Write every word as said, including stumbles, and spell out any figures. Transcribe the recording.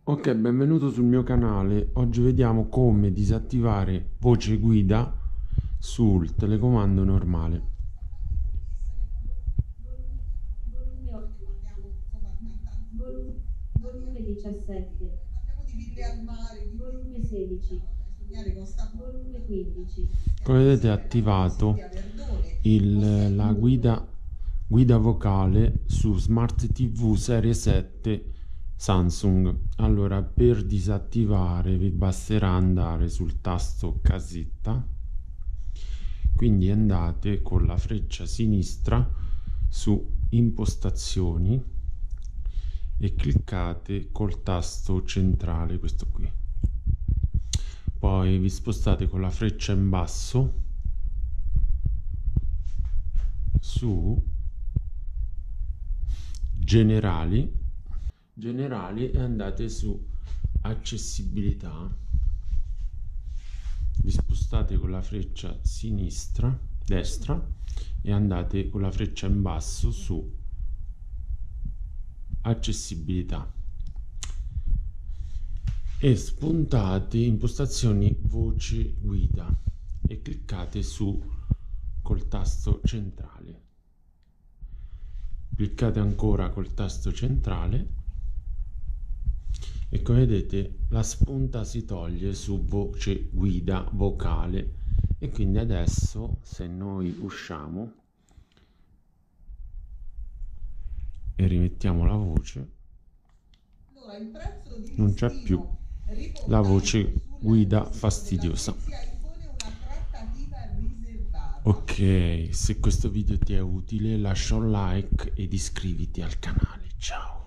Ok, benvenuto sul mio canale. Oggi vediamo come disattivare voce guida sul telecomando normale. Volume otto, volu- volume diciassette, volume sedici, volume quindici. Come vedete è attivato il- la guida, guida vocale su Smart T V Serie sette Samsung. Allora, per disattivare vi basterà andare sul tasto casetta, quindi andate con la freccia sinistra su impostazioni e cliccate col tasto centrale, questo qui. Poi vi spostate con la freccia in basso su generali generali e andate su accessibilità. Vi spostate con la freccia sinistra destra e andate con la freccia in basso su accessibilità e spuntate impostazioni voce guida e cliccate su col tasto centrale. Cliccate ancora col tasto centrale e come vedete la spunta si toglie su voce guida vocale e quindi adesso se noi usciamo e rimettiamo la voce non c'è più la voce guida fastidiosa. Ok, se questo video ti è utile lascia un like ed iscriviti al canale. Ciao.